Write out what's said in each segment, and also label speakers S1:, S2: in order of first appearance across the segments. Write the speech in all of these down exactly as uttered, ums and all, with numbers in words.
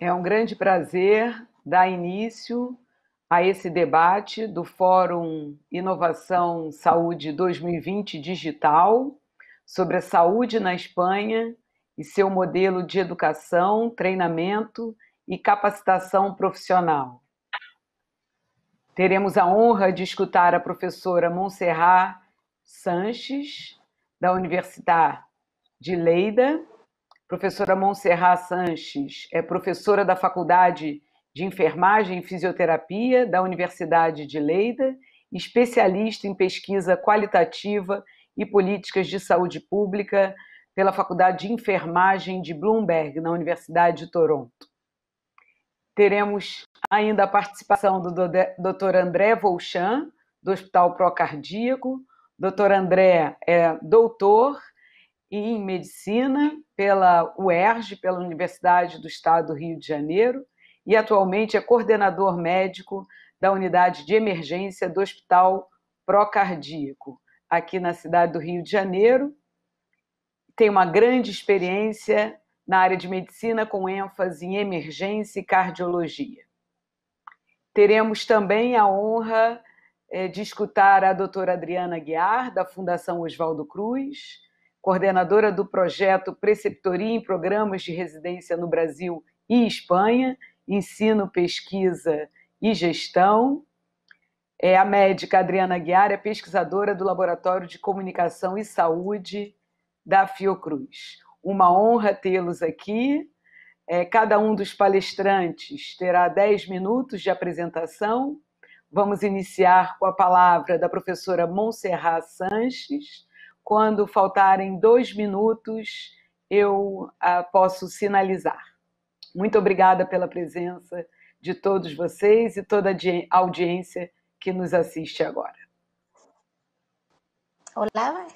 S1: É um grande prazer dar início a esse debate do Fórum Inovação Saúde dois mil e vinte Digital sobre a saúde na Espanha e seu modelo de educação, treinamento e capacitação profissional. Teremos a honra de escutar a professora Montserrat Sanches, da Universidade de Lleida. Professora Montserrat Sanches é professora da Faculdade de Enfermagem e Fisioterapia da Universidade de Lleida, especialista em pesquisa qualitativa e políticas de saúde pública pela Faculdade de Enfermagem de Bloomberg, na Universidade de Toronto. Teremos ainda a participação do doutor André Volchan, do Hospital Procardíaco. doutor André é doutor em Medicina pela U E R J, pela Universidade do Estado do Rio de Janeiro, e atualmente é coordenador médico da Unidade de Emergência do Hospital Procardíaco, aqui na cidade do Rio de Janeiro. Tem uma grande experiência na área de medicina, com ênfase em emergência e cardiologia. Teremos também a honra de escutar a doutora Adriana Aguiar, da Fundação Oswaldo Cruz, coordenadora do projeto Preceptoria em Programas de Residência no Brasil e Espanha, Ensino, Pesquisa e Gestão. É, a médica Adriana Aguiar é pesquisadora do Laboratório de Comunicação e Saúde da Fiocruz. Uma honra tê-los aqui. É, cada um dos palestrantes terá dez minutos de apresentação. Vamos iniciar com a palavra da professora Montserrat Sanches. Quando faltarem dois minutos, eu ah, posso sinalizar. Muito obrigada pela presença de todos vocês e toda a audiência que nos assiste agora.
S2: Olá.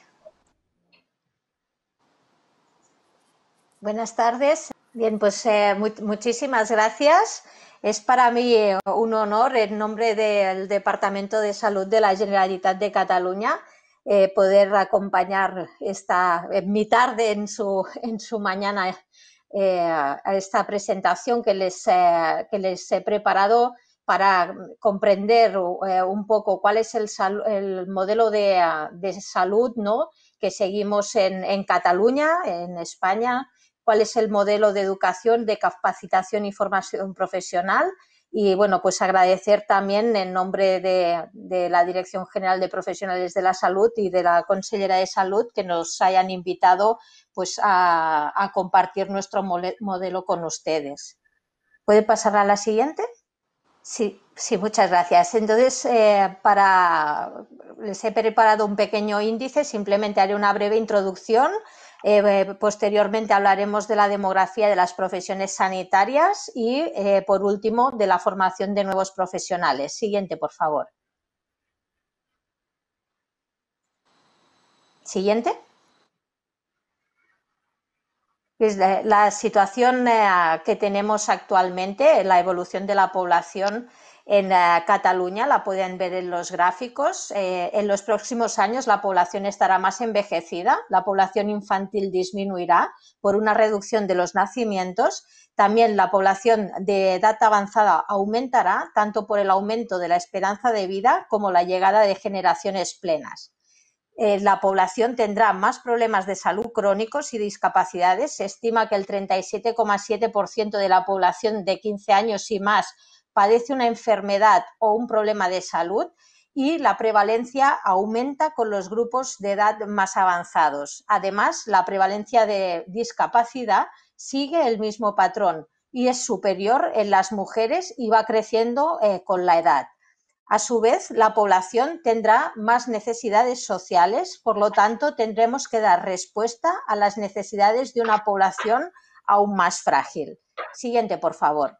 S2: Buenas tardes. Bien, pues eh, mu muchísimas gracias. Es para mí eh, un honor, en nombre del Departamento de Salud de la Generalitat de Cataluña, eh, poder acompañar esta, en mi tarde, en su, en su mañana, eh, a esta presentación que les, eh, que les he preparado para comprender eh, un poco cuál es el, el modelo de, de salud, ¿no?, que seguimos en, en Cataluña, en España, cuál es el modelo de educación, de capacitación y formación profesional. Y bueno, pues agradecer también en nombre de, de la Dirección General de Profesionales de la Salud y de la Consellera de Salud que nos hayan invitado pues a, a compartir nuestro modelo con ustedes. ¿Puede pasar a la siguiente? Sí, sí, muchas gracias. Entonces, eh, para, les he preparado un pequeño índice, simplemente haré una breve introducción. Eh, posteriormente hablaremos de la demografía de las profesiones sanitarias y, eh, por último, de la formación de nuevos profesionales. Siguiente, por favor. Siguiente. Es la, la situación eh, que tenemos actualmente, la evolución de la población en uh, Cataluña, la pueden ver en los gráficos. Eh, en los próximos años la población estará más envejecida, la población infantil disminuirá por una reducción de los nacimientos. También la población de edad avanzada aumentará, tanto por el aumento de la esperanza de vida como la llegada de generaciones plenas. Eh, la población tendrá más problemas de salud crónicos y discapacidades. Se estima que el treinta y siete coma siete por ciento de la población de quince años y más padece una enfermedad o un problema de salud, y la prevalencia aumenta con los grupos de edad más avanzados. Además, la prevalencia de discapacidad sigue el mismo patrón y es superior en las mujeres y va creciendo eh, con la edad. A su vez, la población tendrá más necesidades sociales, por lo tanto, tendremos que dar respuesta a las necesidades de una población aún más frágil. Siguiente, por favor.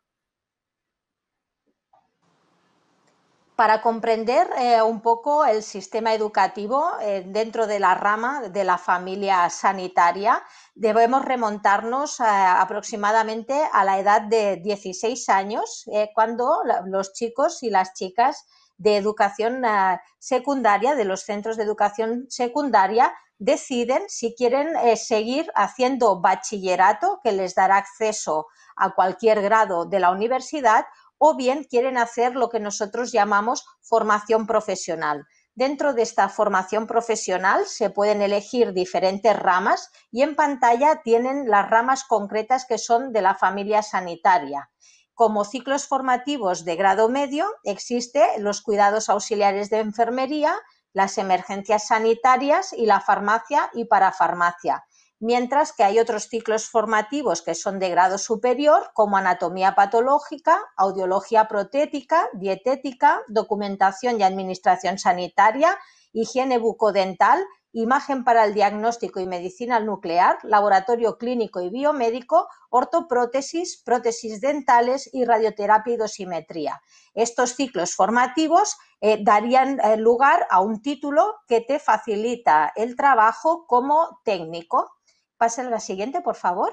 S2: Para comprender eh, un poco el sistema educativo eh, dentro de la rama de la familia sanitaria, debemos remontarnos eh, aproximadamente a la edad de dieciséis años, eh, cuando la, los chicos y las chicas de educación eh, secundaria, de los centros de educación secundaria, deciden si quieren eh, seguir haciendo bachillerato, que les dará acceso a cualquier grado de la universidad, o bien quieren hacer lo que nosotros llamamos formación profesional. Dentro de esta formación profesional se pueden elegir diferentes ramas y en pantalla tienen las ramas concretas que son de la familia sanitaria. Como ciclos formativos de grado medio existen los cuidados auxiliares de enfermería, las emergencias sanitarias y la farmacia y parafarmacia. Mientras que hay otros ciclos formativos que son de grado superior, como anatomía patológica, audiología protética, dietética, documentación y administración sanitaria, higiene bucodental, imagen para el diagnóstico y medicina nuclear, laboratorio clínico y biomédico, ortoprótesis, prótesis dentales y radioterapia y dosimetría. Estos ciclos formativos eh, darían eh, lugar a un título que te facilita el trabajo como técnico. Pase a la siguiente, por favor.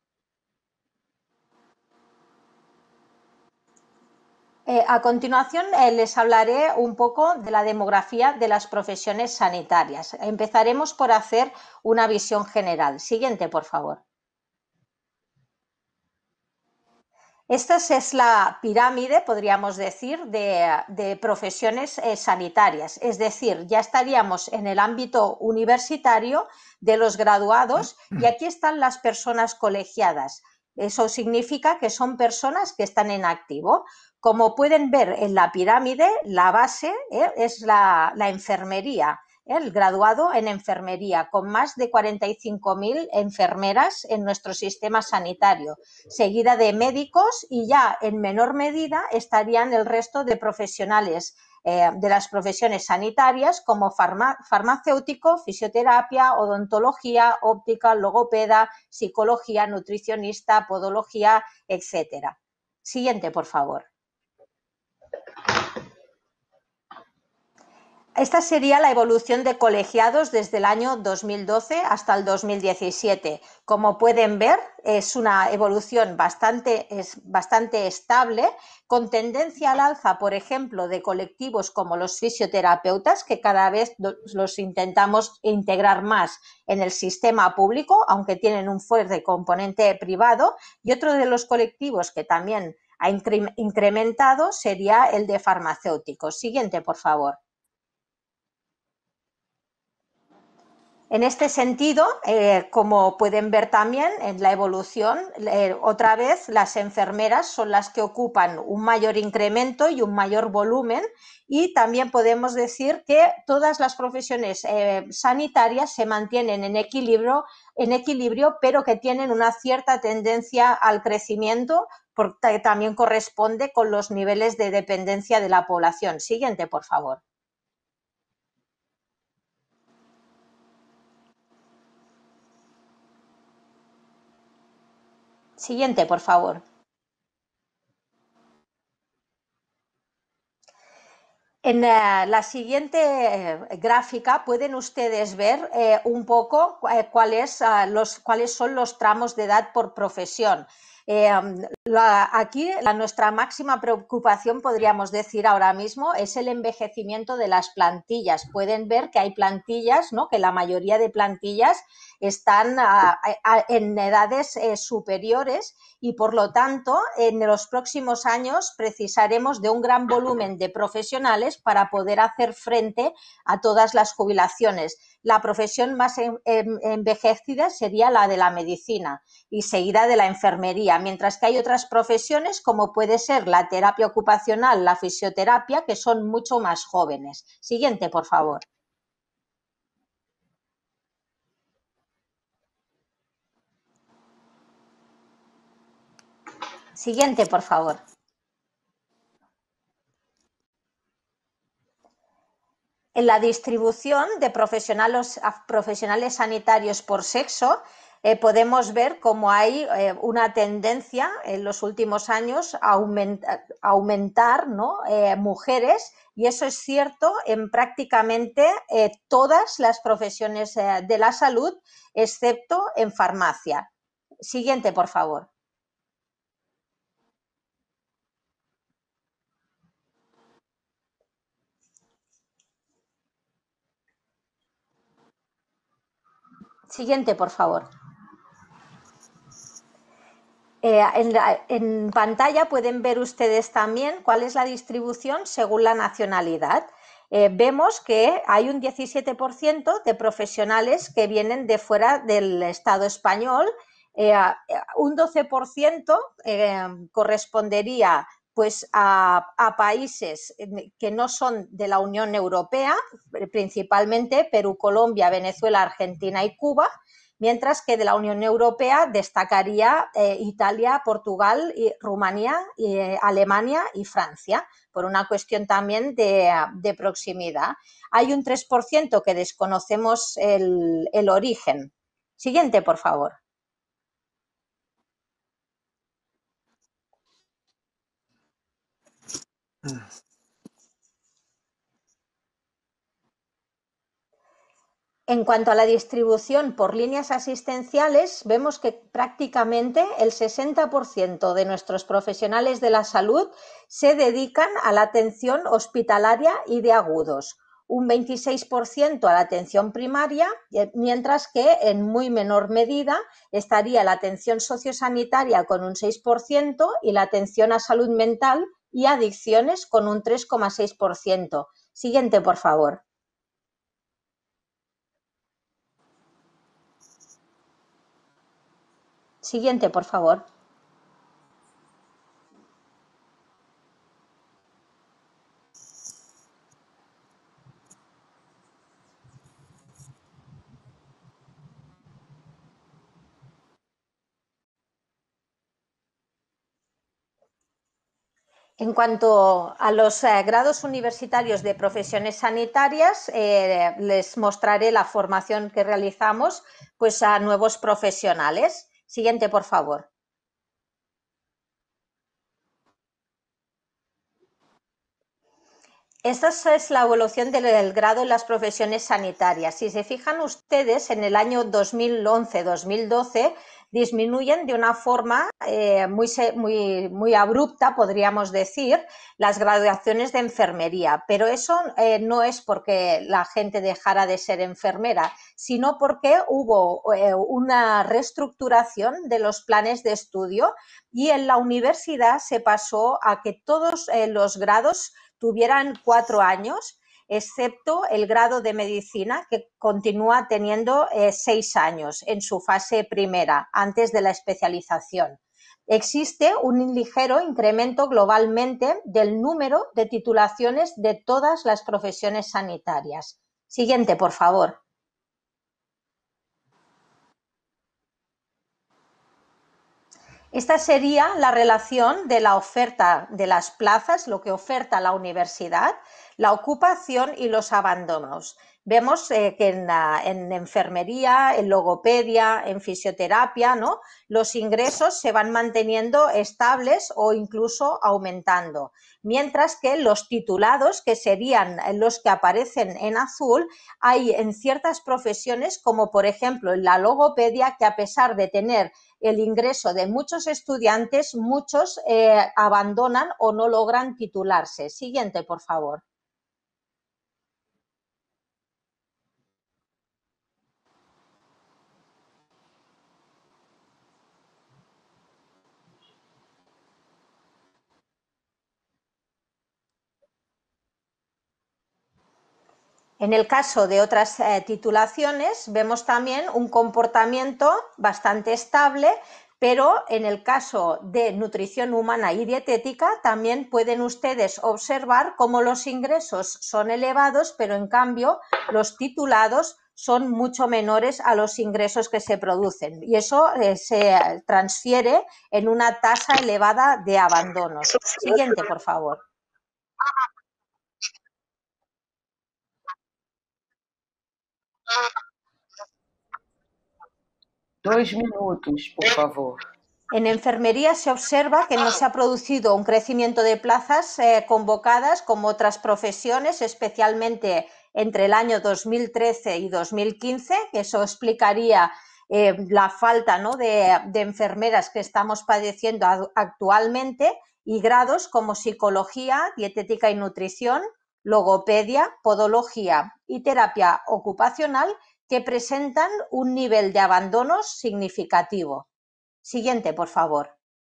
S2: Eh, a continuación, eh, les hablaré un poco de la demografía de las profesiones sanitarias. Empezaremos por hacer una visión general. Siguiente, por favor. Esta es la pirámide, podríamos decir, de, de profesiones eh, sanitarias. Es decir, ya estaríamos en el ámbito universitario de los graduados y aquí están las personas colegiadas. Eso significa que son personas que están en activo. Como pueden ver en la pirámide, la base eh, es la, la enfermería. El graduado en enfermería, con más de cuarenta y cinco mil enfermeras en nuestro sistema sanitario, seguida de médicos y ya en menor medida estarían el resto de profesionales eh, de las profesiones sanitarias como farma, farmacéutico, fisioterapia, odontología, óptica, logopeda, psicología, nutricionista, podología, etcétera. Siguiente, por favor. Esta sería la evolución de colegiados desde el año dos mil doce hasta el dos mil diecisiete. Como pueden ver, es una evolución bastante, es bastante estable, con tendencia al alza, por ejemplo, de colectivos como los fisioterapeutas, que cada vez los intentamos integrar más en el sistema público, aunque tienen un fuerte componente privado, y otro de los colectivos que también ha incrementado sería el de farmacéuticos. Siguiente, por favor. En este sentido, eh, como pueden ver también en la evolución, eh, otra vez las enfermeras son las que ocupan un mayor incremento y un mayor volumen, y también podemos decir que todas las profesiones eh, sanitarias se mantienen en equilibrio, en equilibrio, pero que tienen una cierta tendencia al crecimiento, porque también corresponde con los niveles de dependencia de la población. Siguiente, por favor. Siguiente, por favor. En eh, la siguiente eh, gráfica pueden ustedes ver eh, un poco eh, cuáles, uh, los, cuáles son los tramos de edad por profesión. Eh, la, aquí la, nuestra máxima preocupación, podríamos decir ahora mismo, es el envejecimiento de las plantillas. Pueden ver que hay plantillas, ¿no?, que la mayoría de plantillas están a, a, en edades eh, superiores, y por lo tanto en los próximos años precisaremos de un gran volumen de profesionales para poder hacer frente a todas las jubilaciones. La profesión más en, en, envejecida sería la de la medicina y seguida de la enfermería, mientras que hay otras profesiones como puede ser la terapia ocupacional, la fisioterapia, que son mucho más jóvenes. Siguiente, por favor. Siguiente, por favor. En la distribución de profesionales, profesionales sanitarios por sexo, eh, podemos ver cómo hay eh, una tendencia en los últimos años a aumentar, a aumentar ¿no? eh, mujeres, y eso es cierto en prácticamente eh, todas las profesiones eh, de la salud, excepto en farmacia. Siguiente, por favor. Siguiente, por favor. Eh, en, la, en pantalla pueden ver ustedes también cuál es la distribución según la nacionalidad. Eh, vemos que hay un diecisiete por ciento de profesionales que vienen de fuera del Estado español, eh, un doce por ciento eh, correspondería pues, a, a países que no son de la Unión Europea, principalmente Perú, Colombia, Venezuela, Argentina y Cuba, mientras que de la Unión Europea destacaría eh, Italia, Portugal, y Rumanía, y, eh, Alemania y Francia, por una cuestión también de, de proximidad. Hay un tres por ciento que desconocemos el, el origen. Siguiente, por favor. En cuanto a la distribución por líneas asistenciales, vemos que prácticamente el sesenta por ciento de nuestros profesionales de la salud se dedican a la atención hospitalaria y de agudos, un veintiséis por ciento a la atención primaria, mientras que en muy menor medida estaría la atención sociosanitaria con un seis por ciento y la atención a salud mental y adicciones con un tres coma seis por ciento. Siguiente, por favor. Siguiente, por favor. En cuanto a los eh, grados universitarios de profesiones sanitarias, eh, les mostraré la formación que realizamos pues, a nuevos profesionales. Siguiente, por favor. Esta es la evolución del grado en las profesiones sanitarias. Si se fijan ustedes, en el año dos mil once dos mil doce disminuyen de una forma eh, muy, muy, muy abrupta, podríamos decir, las graduaciones de enfermería. Pero eso eh, no es porque la gente dejara de ser enfermera, sino porque hubo eh, una reestructuración de los planes de estudio y en la universidad se pasó a que todos eh, los grados tuvieran cuatro años, excepto el grado de medicina, que continúa teniendo eh, seis años en su fase primera, antes de la especialización. Existe un ligero incremento globalmente del número de titulaciones de todas las profesiones sanitarias. Siguiente, por favor. Esta sería la relación de la oferta de las plazas, lo que oferta la universidad, la ocupación y los abandonos. Vemos eh, que en, la, en enfermería, en logopedia, en fisioterapia, ¿no?, los ingresos se van manteniendo estables o incluso aumentando, mientras que los titulados, que serían los que aparecen en azul, hay en ciertas profesiones, como por ejemplo en la logopedia, que a pesar de tener el ingreso de muchos estudiantes, muchos eh, abandonan o no logran titularse. Siguiente, por favor. En el caso de otras eh, titulaciones, vemos también un comportamiento bastante estable, pero en el caso de nutrición humana y dietética también pueden ustedes observar cómo los ingresos son elevados, pero en cambio los titulados son mucho menores a los ingresos que se producen, y eso eh, se transfiere en una tasa elevada de abandonos. Siguiente, por favor.
S1: Dois minutos, por favor.
S2: En enfermería se observa que no se ha producido un crecimiento de plazas eh, convocadas como otras profesiones, especialmente entre el año dos mil trece y dos mil quince, que eso explicaría eh, la falta, ¿no?, de, de enfermeras que estamos padeciendo actualmente, y grados como psicología, dietética y nutrición, logopedia, podología y terapia ocupacional, que presentan un nivel de abandonos significativo. Siguiente, por favor.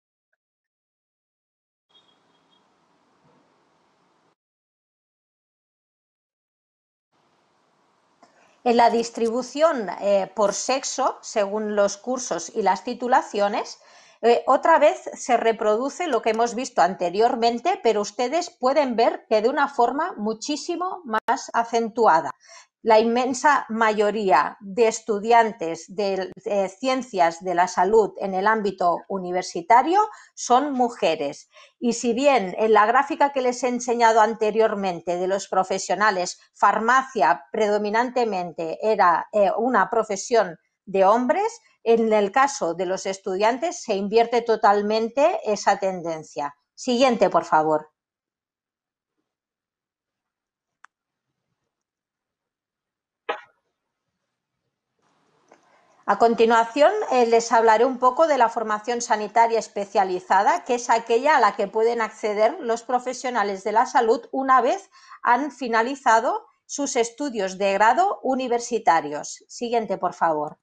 S2: En la distribución eh, por sexo, según los cursos y las titulaciones, eh, otra vez se reproduce lo que hemos visto anteriormente, pero ustedes pueden ver que de una forma muchísimo más acentuada. La inmensa mayoría de estudiantes de eh, ciencias de la salud en el ámbito universitario son mujeres. Y si bien en la gráfica que les he enseñado anteriormente de los profesionales, farmacia predominantemente era eh, una profesión de hombres, en el caso de los estudiantes se invierte totalmente esa tendencia. Siguiente, por favor. A continuación, eh, les hablaré un poco de la formación sanitaria especializada, que es aquella a la que pueden acceder los profesionales de la salud una vez han finalizado sus estudios de grado universitarios. Siguiente, por favor.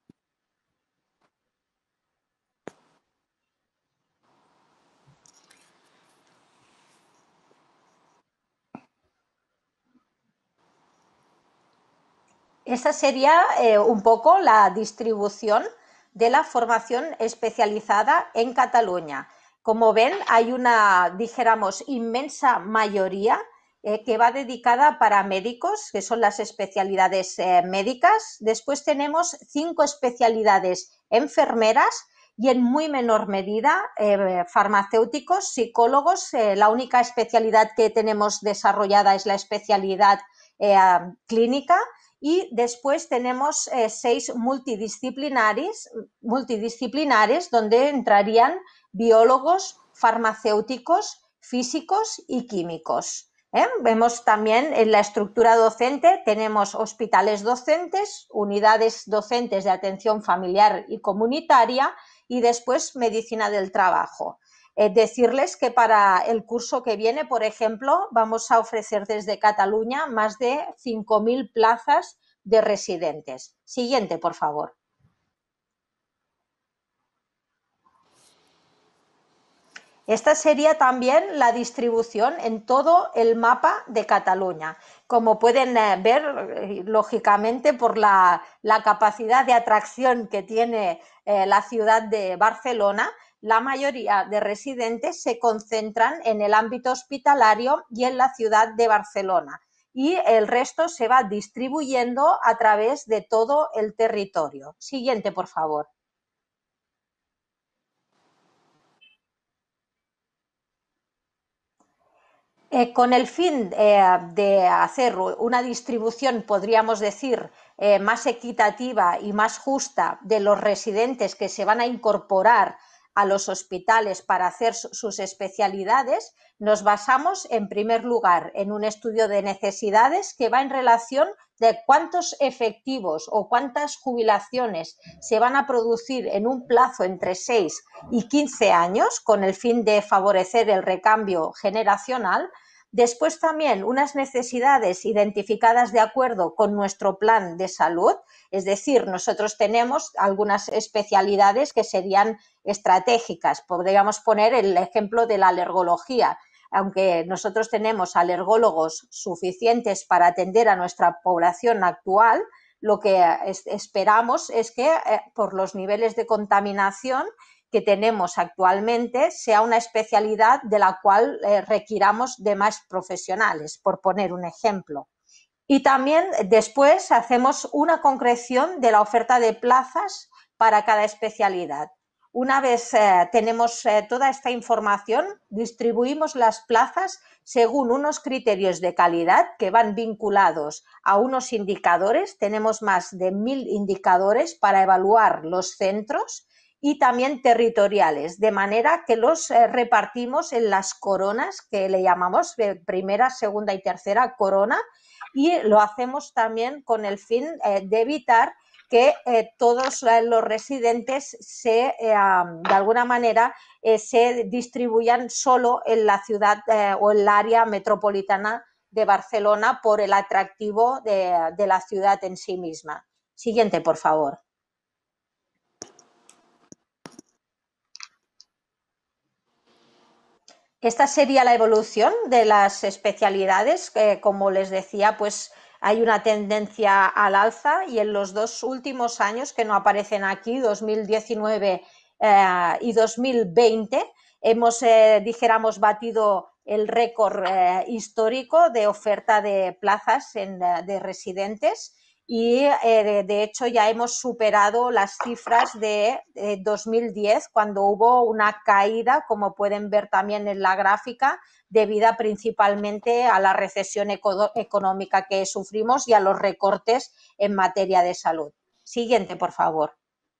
S2: Esta sería eh, un poco la distribución de la formación especializada en Cataluña. Como ven, hay una, dijéramos, inmensa mayoría eh, que va dedicada para médicos, que son las especialidades eh, médicas. Después tenemos cinco especialidades enfermeras y en muy menor medida eh, farmacéuticos, psicólogos. Eh, la única especialidad que tenemos desarrollada es la especialidad eh, clínica. Y después tenemos eh, seis multidisciplinares, multidisciplinares donde entrarían biólogos, farmacéuticos, físicos y químicos. ¿eh? Vemos también en la estructura docente, tenemos hospitales docentes, unidades docentes de atención familiar y comunitaria y después medicina del trabajo. Eh, decirles que para el curso que viene, por ejemplo, vamos a ofrecer desde Cataluña más de cinco mil plazas de residentes. Siguiente, por favor. Esta sería también la distribución en todo el mapa de Cataluña. Como pueden ver, lógicamente, por la, la capacidad de atracción que tiene eh, la ciudad de Barcelona, la mayoría de residentes se concentran en el ámbito hospitalario y en la ciudad de Barcelona. Y el resto se va distribuyendo a través de todo el territorio. Siguiente, por favor. Eh, con el fin eh, de hacer una distribución, podríamos decir, eh, más equitativa y más justa de los residentes que se van a incorporar a los hospitales para hacer sus especialidades, nos basamos en primer lugar en un estudio de necesidades que va en relación de cuántos efectivos o cuántas jubilaciones se van a producir en un plazo entre seis y quince años con el fin de favorecer el recambio generacional. Después también unas necesidades identificadas de acuerdo con nuestro plan de salud, es decir, nosotros tenemos algunas especialidades que serían estratégicas. Podríamos poner el ejemplo de la alergología. Aunque nosotros tenemos alergólogos suficientes para atender a nuestra población actual, lo que esperamos es que eh, por los niveles de contaminación que tenemos actualmente sea una especialidad de la cual eh, requiramos de más profesionales, por poner un ejemplo. Y también después hacemos una concreción de la oferta de plazas para cada especialidad. Una vez eh, tenemos eh, toda esta información, distribuimos las plazas según unos criterios de calidad que van vinculados a unos indicadores. Tenemos más de mil indicadores para evaluar los centros y también territoriales, de manera que los eh, repartimos en las coronas que le llamamos de primera, segunda y tercera corona, y lo hacemos también con el fin eh, de evitar que eh, todos los residentes se, eh, de alguna manera eh, se distribuyan solo en la ciudad eh, o en el área metropolitana de Barcelona por el atractivo de, de la ciudad en sí misma. Siguiente, por favor. Esta sería la evolución de las especialidades. Eh, como les decía, pues hay una tendencia al alza y en los dos últimos años que no aparecen aquí, dos mil diecinueve eh, y dos mil veinte, hemos, eh, dijéramos, batido el récord eh, histórico de oferta de plazas en, de residentes. Y eh, de hecho ya hemos superado las cifras de eh, dos mil diez, cuando hubo una caída, como pueden ver también en la gráfica, debida principalmente a la recesión eco económica que sufrimos y a los recortes en materia de salud. Siguiente, por favor.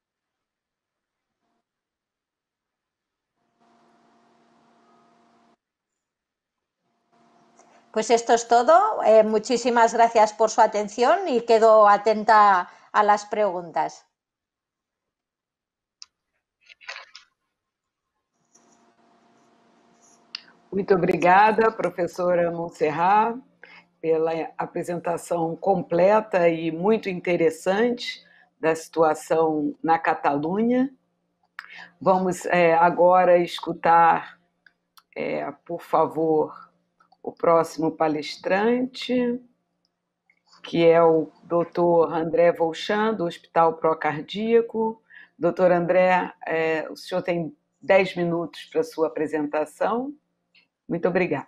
S2: Pues esto es todo. Eh, muchísimas gracias por su atención y quedo atenta a las preguntas.
S1: Muito obrigada, professora Montserrat, pela apresentação completa e muito interessante da situação na Catalunha. Vamos é, agora escutar, é, por favor, o próximo palestrante, que é o doutor André Volchan, do Hospital Procardíaco. Doutor André, é, o senhor tem dez minutos para a sua apresentação. Muito obrigada.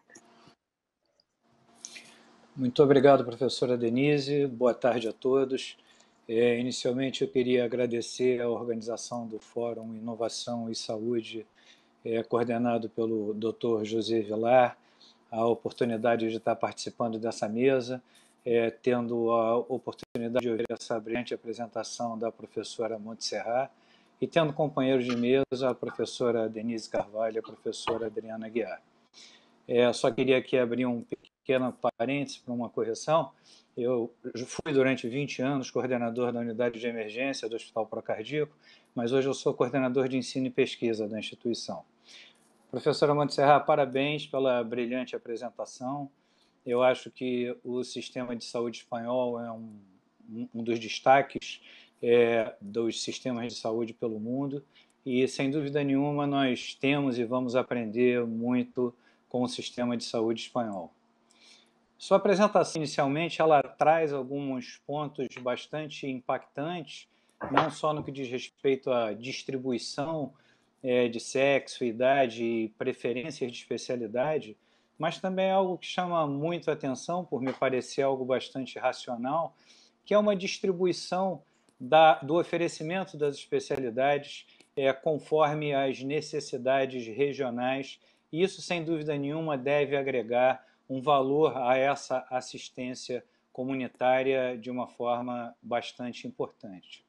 S3: Muito obrigado, professora Denise. Boa tarde a todos. É, inicialmente, eu queria agradecer a organização do Fórum Inovação e Saúde, é, coordenado pelo doutor José Vilar, a oportunidade de estar participando dessa mesa, é, tendo a oportunidade de ouvir essa brilhante apresentação da professora Montserrat e tendo companheiros de mesa a professora Denise Carvalho e a professora Adriana Guiar. É, só queria aqui abrir um pequeno parênteses para uma correção. Eu fui durante vinte anos coordenador da unidade de emergência do Hospital Procardíaco, mas hoje eu sou coordenador de ensino e pesquisa da instituição. Professora Montserrat, parabéns pela brilhante apresentação. Eu acho que o sistema de saúde espanhol é um, um dos destaques é, dos sistemas de saúde pelo mundo e, sem dúvida nenhuma, nós temos e vamos aprender muito com o sistema de saúde espanhol. Sua apresentação, inicialmente, ela traz alguns pontos bastante impactantes, não só no que diz respeito à distribuição é, de sexo, idade e preferências de especialidade, mas também é algo que chama muito a atenção, por me parecer algo bastante racional, que é uma distribuição da, do oferecimento das especialidades é, conforme as necessidades regionais. E isso, sem dúvida nenhuma, deve agregar um valor a essa assistência comunitária de uma forma bastante importante.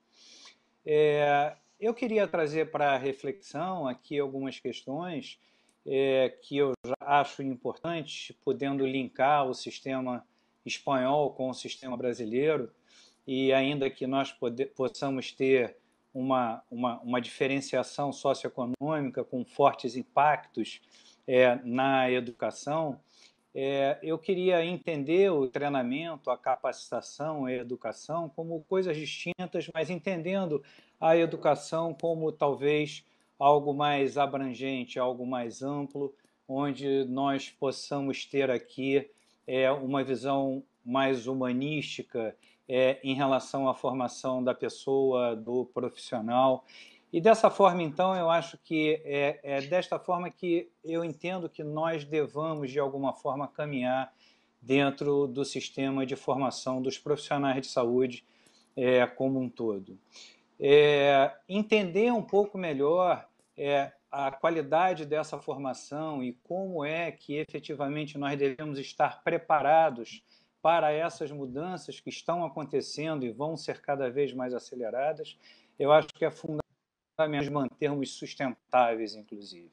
S3: É, eu queria trazer para a reflexão aqui algumas questões é, que eu acho importantes, podendo linkar o sistema espanhol com o sistema brasileiro, e ainda que nós pode, possamos ter uma, uma, uma diferenciação socioeconômica com fortes impactos é, na educação, é, eu queria entender o treinamento, a capacitação e a educação como coisas distintas, mas entendendo a educação como talvez algo mais abrangente, algo mais amplo, onde nós possamos ter aqui é, uma visão mais humanística é, em relação à formação da pessoa, do profissional. E dessa forma, então, eu acho que é, é desta forma que eu entendo que nós devamos, de alguma forma, caminhar dentro do sistema de formação dos profissionais de saúde é, como um todo. É, entender um pouco melhor é, a qualidade dessa formação e como é que, efetivamente, nós devemos estar preparados para essas mudanças que estão acontecendo e vão ser cada vez mais aceleradas, eu acho que é fundamental mantermos sustentáveis, inclusive.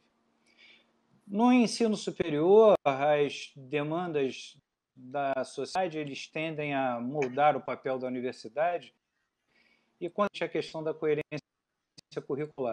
S3: No ensino superior, as demandas da sociedade eles tendem a moldar o papel da universidade e quanto à questão da coerência curricular.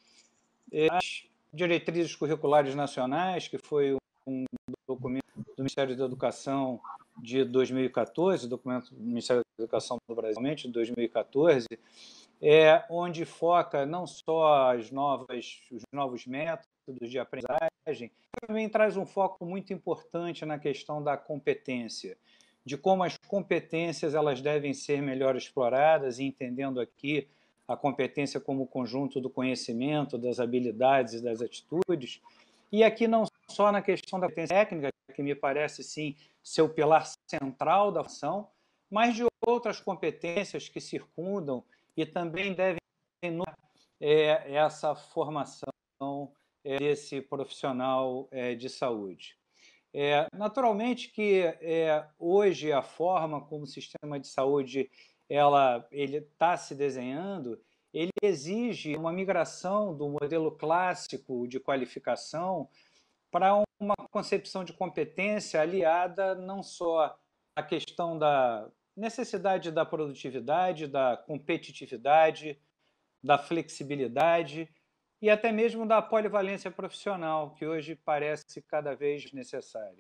S3: As diretrizes curriculares nacionais, que foi um documento do Ministério da Educação de dois mil e quatorze, documento do Ministério da Educação do Brasil, de dois mil e quatorze, é, onde foca não só as novas, os novos métodos de aprendizagem, também traz um foco muito importante na questão da competência, de como as competências elas devem ser melhor exploradas, e entendendo aqui a competência como conjunto do conhecimento, das habilidades e das atitudes, e aqui não só na questão da competência técnica, que me parece, sim, ser o pilar central da função, mas de outras competências que circundam e também devem é, essa formação é, desse profissional é, de saúde. É, naturalmente que é, hoje a forma como o sistema de saúde ela ele está se desenhando, ele exige uma migração do modelo clássico de qualificação para uma concepção de competência aliada não só à questão da necessidade da produtividade, da competitividade, da flexibilidade e até mesmo da polivalência profissional, que hoje parece cada vez necessária.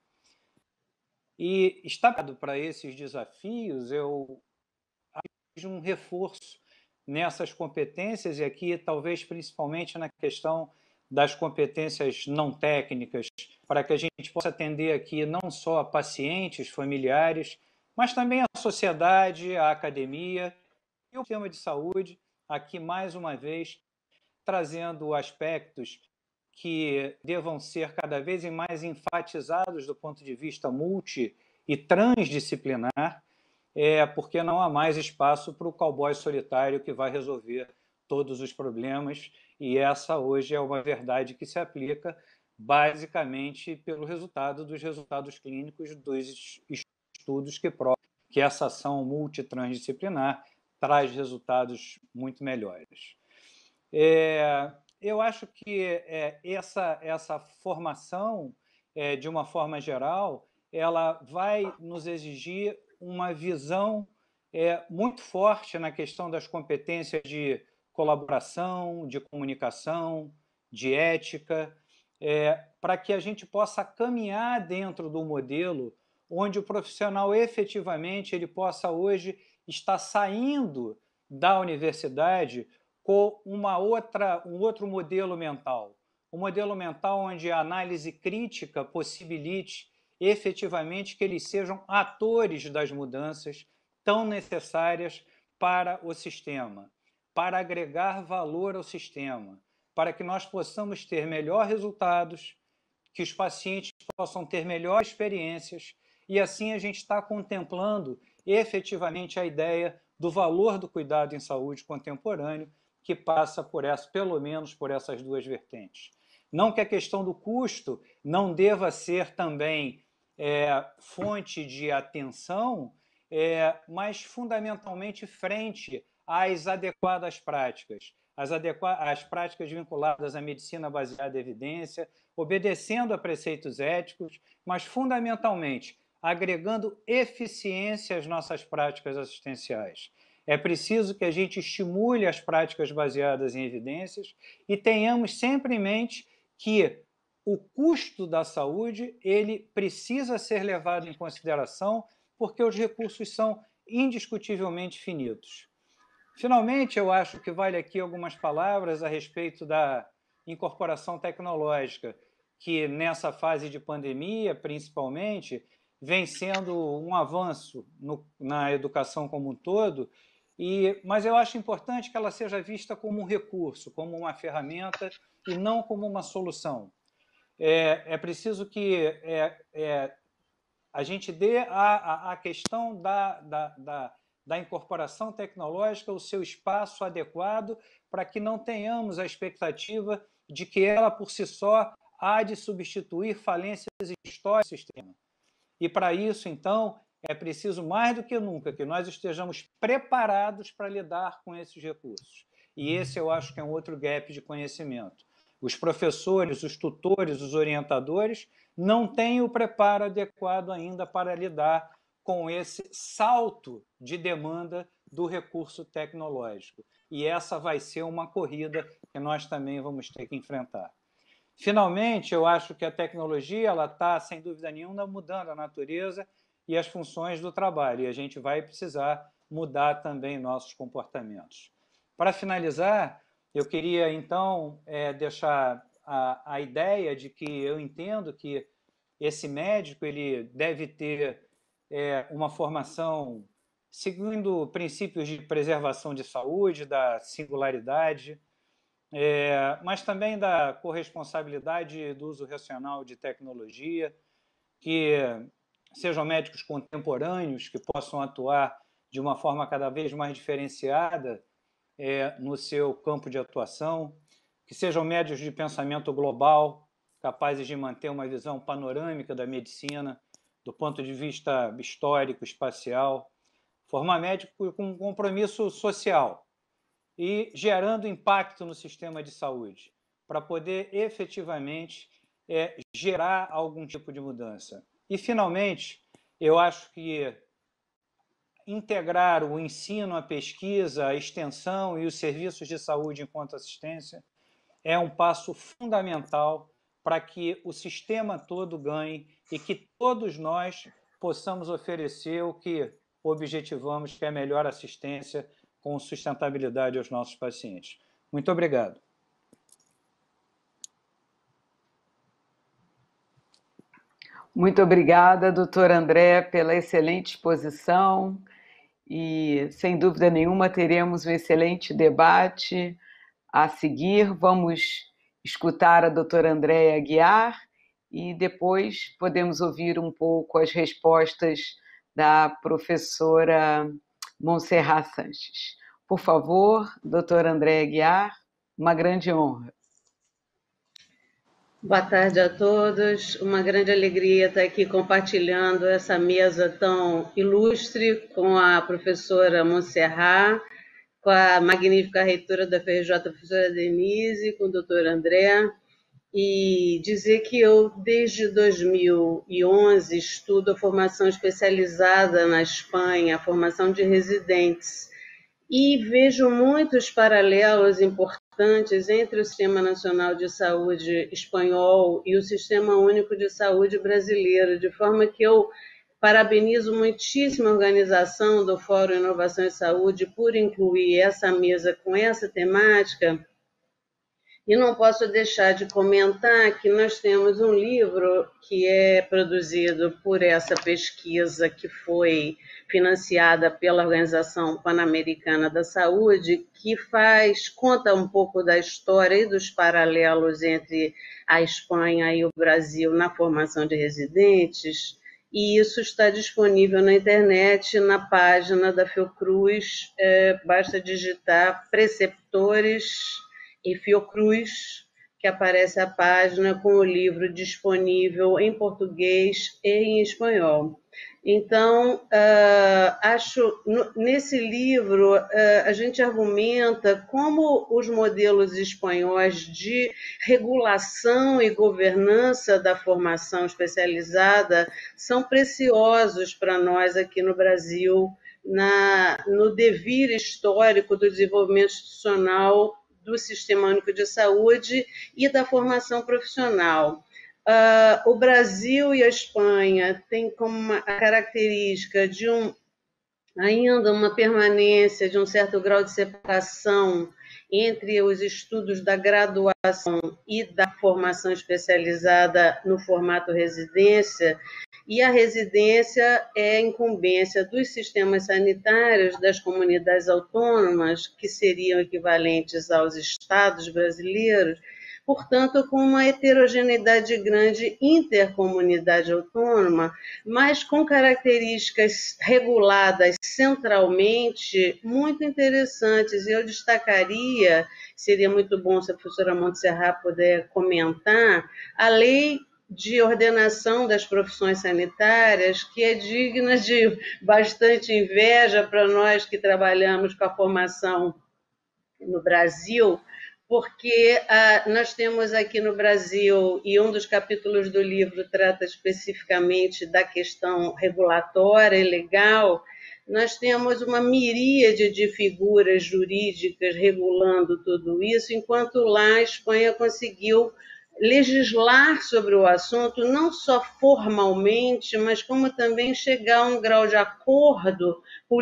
S3: E estado para esses desafios, eu acho um reforço nessas competências, e aqui talvez principalmente na questão das competências não técnicas, para que a gente possa atender aqui não só a pacientes, familiares, mas também a sociedade, a academia e o sistema de saúde, aqui mais uma vez trazendo aspectos que devam ser cada vez mais enfatizados do ponto de vista multi e transdisciplinar, é, porque não há mais espaço para o cowboy solitário que vai resolver todos os problemas, e essa hoje é uma verdade que se aplica basicamente pelo resultado dos resultados clínicos dos estudos que provam que essa ação multitransdisciplinar traz resultados muito melhores. É, eu acho que é, essa, essa formação, é, de uma forma geral, ela vai nos exigir uma visão é, muito forte na questão das competências de colaboração, de comunicação, de ética, é, para que a gente possa caminhar dentro do modelo onde o profissional efetivamente ele possa hoje estar saindo da universidade com uma outra, um outro modelo mental. Um modelo mental onde a análise crítica possibilite efetivamente que eles sejam atores das mudanças tão necessárias para o sistema, para agregar valor ao sistema, para que nós possamos ter melhores resultados, que os pacientes possam ter melhores experiências, e assim a gente está contemplando efetivamente a ideia do valor do cuidado em saúde contemporâneo, que passa por essa, pelo menos por essas duas vertentes. Não que a questão do custo não deva ser também é, fonte de atenção, é, mas fundamentalmente frente às adequadas práticas, as, adequa as práticas vinculadas à medicina baseada em evidência, obedecendo a preceitos éticos, mas fundamentalmente agregando eficiência às nossas práticas assistenciais. É preciso que a gente estimule as práticas baseadas em evidências e tenhamos sempre em mente que o custo da saúde ele precisa ser levado em consideração porque os recursos são indiscutivelmente finitos. Finalmente, eu acho que vale aqui algumas palavras a respeito da incorporação tecnológica, que nessa fase de pandemia, principalmente, vem sendo um avanço no, na educação como um todo, e, mas eu acho importante que ela seja vista como um recurso, como uma ferramenta e não como uma solução. É, é preciso que é, é, a gente dê à, à questão da, da, da, da incorporação tecnológica o seu espaço adequado para que não tenhamos a expectativa de que ela, por si só, há de substituir falências históricas do sistema. E para isso, então, é preciso mais do que nunca que nós estejamos preparados para lidar com esses recursos. E esse eu acho que é um outro gap de conhecimento. Os professores, os tutores, os orientadores não têm o preparo adequado ainda para lidar com esse salto de demanda do recurso tecnológico. E essa vai ser uma corrida que nós também vamos ter que enfrentar. Finalmente, eu acho que a tecnologia ela está, sem dúvida nenhuma, mudando a natureza e as funções do trabalho, e a gente vai precisar mudar também nossos comportamentos. Para finalizar, eu queria, então, é, deixar a, a ideia de que eu entendo que esse médico ele deve ter é, uma formação seguindo princípios de preservação de saúde, da singularidade, é, mas também da corresponsabilidade do uso racional de tecnologia, que sejam médicos contemporâneos, que possam atuar de uma forma cada vez mais diferenciada é, no seu campo de atuação, que sejam médicos de pensamento global, capazes de manter uma visão panorâmica da medicina, do ponto de vista histórico, espacial, formar médicos com compromisso social e gerando impacto no sistema de saúde, para poder efetivamente é, gerar algum tipo de mudança. E, finalmente, eu acho que integrar o ensino, a pesquisa, a extensão e os serviços de saúde enquanto assistência é um passo fundamental para que o sistema todo ganhe e que todos nós possamos oferecer o que objetivamos, que é a melhor assistência com sustentabilidade aos nossos pacientes. Muito obrigado.
S1: Muito obrigada, doutor André, pela excelente exposição e, sem dúvida nenhuma, teremos um excelente debate a seguir. Vamos escutar a doutora Andréa Aguiar e depois podemos ouvir um pouco as respostas da professora Montserrat Sanches. Por favor, doutora Andréa Aguiar, uma grande honra.
S4: Boa tarde a todos, uma grande alegria estar aqui compartilhando essa mesa tão ilustre com a professora Montserrat, com a magnífica reitora da F R J, a professora Denise, com o doutor André, e dizer que eu, desde dois mil e onze, estudo a formação especializada na Espanha, a formação de residentes, e vejo muitos paralelos importantes entre o Sistema Nacional de Saúde espanhol e o Sistema Único de Saúde brasileiro, de forma que eu parabenizo muitíssimo a organização do Fórum Inovação e Saúde por incluir essa mesa com essa temática. E não posso deixar de comentar que nós temos um livro que é produzido por essa pesquisa que foi financiada pela Organização Pan-Americana da Saúde, que faz, conta um pouco da história e dos paralelos entre a Espanha e o Brasil na formação de residentes, e isso está disponível na internet, na página da Fiocruz, é, basta digitar preceptores e Fiocruz, que aparece a página com o livro disponível em português e em espanhol. Então, uh, acho, no, nesse livro, uh, a gente argumenta como os modelos espanhóis de regulação e governança da formação especializada são preciosos para nós aqui no Brasil, na, no devir histórico do desenvolvimento institucional do Sistema Único de Saúde e da formação profissional. Uh, o Brasil e a Espanha têm como uma característica de um, ainda uma permanência de um certo grau de separação entre os estudos da graduação e da formação especializada no formato residência, e a residência é incumbência dos sistemas sanitários das comunidades autônomas, que seriam equivalentes aos estados brasileiros, portanto, com uma heterogeneidade grande intercomunidade autônoma, mas com características reguladas centralmente muito interessantes. Eu destacaria, seria muito bom se a professora Montserrat puder comentar, a lei de ordenação das profissões sanitárias, que é digna de bastante inveja para nós que trabalhamos com a formação no Brasil, porque ah, nós temos aqui no Brasil, e um dos capítulos do livro trata especificamente da questão regulatória e legal, nós temos uma miríade de figuras jurídicas regulando tudo isso, enquanto lá a Espanha conseguiu legislar sobre o assunto, não só formalmente, mas como também chegar a um grau de acordo